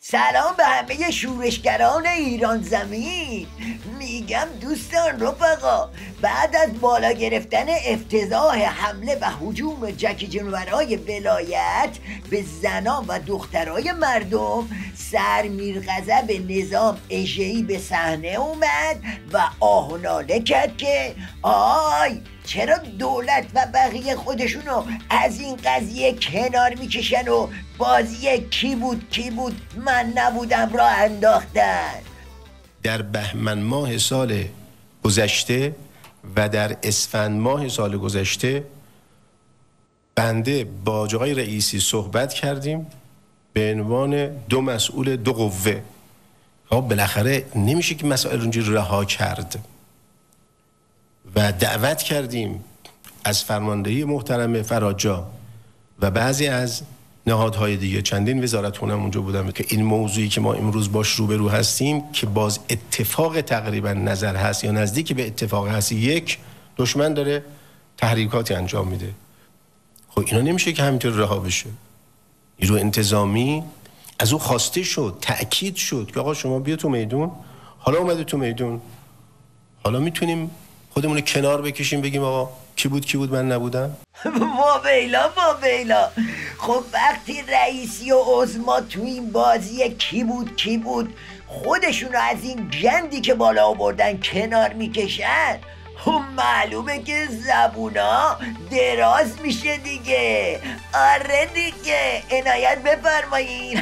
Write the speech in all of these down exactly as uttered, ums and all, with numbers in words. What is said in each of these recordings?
سلام به همه شورشگران ایران زمین. میگم دوستان رفقا، بعد از بالا گرفتن افتضاح حمله و هجوم جکی جنورای ولایت به زنان و دخترای مردم، سرمیر غضب نظام اژه‌ای به صحنه اومد و آه و ناله کرد که آی چرا دولت و بقیه خودشونو از این قضیه کنار میکشن و بازی کی بود کی بود من نبودم را انداختن. در بهمن ماه سال گذشته و در اسفند ماه سال گذشته بنده با آقای رئیسی صحبت کردیم به عنوان دو مسئول دو قوه. بالاخره نمیشه که مسائل اونجوری رها کرد و دعوت کردیم از فرماندهی محترم فراجا و بعضی از نهادهای دیگه، چندین وزارتخونه هم اونجا بودم که این موضوعی که ما امروز باش روبرو هستیم که باز اتفاق تقریبا نظر هست یا نزدیک به اتفاق هست، یک دشمن داره تحریکاتی انجام میده. خب اینا نمیشه که همینطور رها بشه. نیرو انتظامی از او خواسته شد، تأکید شد که آقا شما بیا تو میدون. حالا اومده تو میدون، حالا میتونیم خودمون کنار بکشیم بگیم آقا کی بود کی بود من نبودم. وا بیلا وا بیلا. خب وقتی رئیسی و عظما تو این بازی کی بود کی بود خودشونو از این گندی که بالا آوردن کنار میکشن، خب معلومه که زبونا دراز میشه دیگه. آره دیگه، عنایت بفرمایین.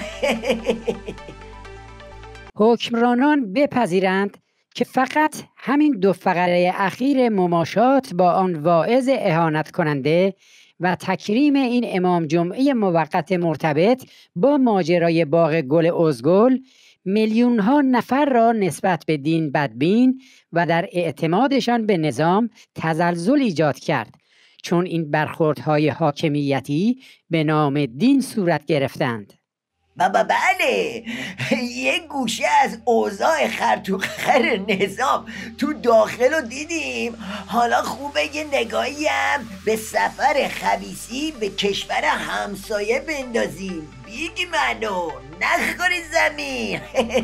حکمرانان بپذیرند که فقط همین دو فقره اخیر مماشات با آن واعظ اهانت کننده و تکریم این امام جمعه موقت مرتبط با ماجرای باغ گل ازگل میلیون ها نفر را نسبت به دین بدبین و در اعتمادشان به نظام تزلزل ایجاد کرد، چون این برخوردهای حاکمیتی به نام دین صورت گرفتند. بابا بله، یک گوشه از اوضاع خرطوخر نظام تو داخل رو دیدیم. حالا خوبه یه نگاهی هم به سفر خبیثی به کشور همسایه بندازیم. بیگی منو نخوری زمین.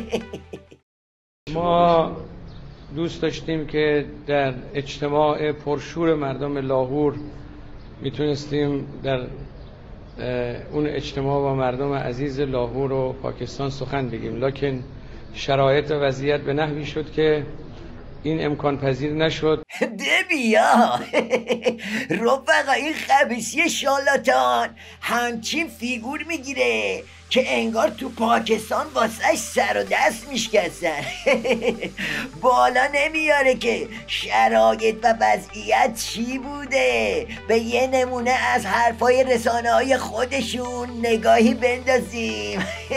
ما دوست داشتیم که در اجتماع پرشور مردم لاهور میتونستیم در اون اجتماع با مردم عزیز لاهور و پاکستان سخن بگیم، لکن شرایط و وضعیت به نحوی شد که این امکان پذیر نشد. دبیا رفقا، این خبیثی شالاتان همچین فیگور میگیره که انگار تو پاکستان واسهش سر و دست میشکستن. بالا نمیاره که شرایط و وضعیت چی بوده. به یه نمونه از حرفای رسانه های خودشون نگاهی بندازیم.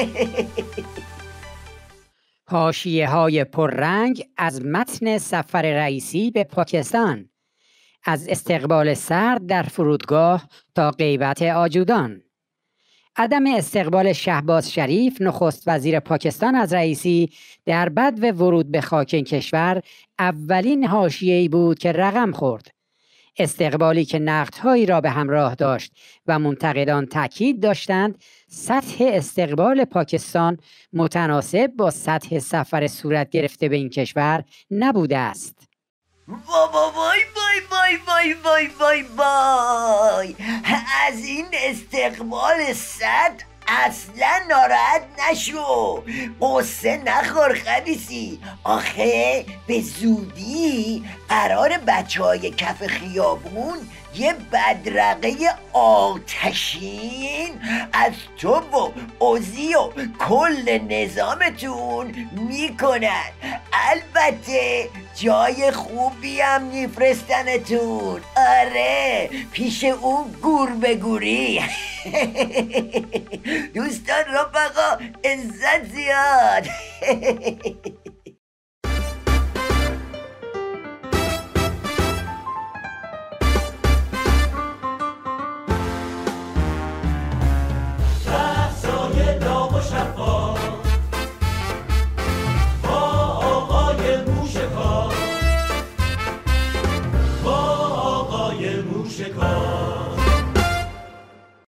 حاشیه های پررنگ از متن سفر رئیسی به پاکستان، از استقبال سرد در فرودگاه تا غیبت آجودان. عدم استقبال شهباز شریف نخست وزیر پاکستان از رئیسی در بدو ورود به خاک این کشور اولین حاشیه‌ای بود که رقم خورد. استقبالی که نقدهایی را به همراه داشت و منتقدان تأکید داشتند سطح استقبال پاکستان متناسب با سطح سفر صورت گرفته به این کشور نبوده است. وای وای وای وای وای وای وای، از این استقبال صد اصلا ناراحت نشو، قصه نخور خبیثی. آخه به زودی قرار بچه های کف خیابون یه بدرقه آتشین از تو و اوزی و کل نظامتون میکنن. البته جای خوبی هم میفرستنتون. آره، پیش اون گور به گوری. دوستان رفقا، عزت زیاد. موشکار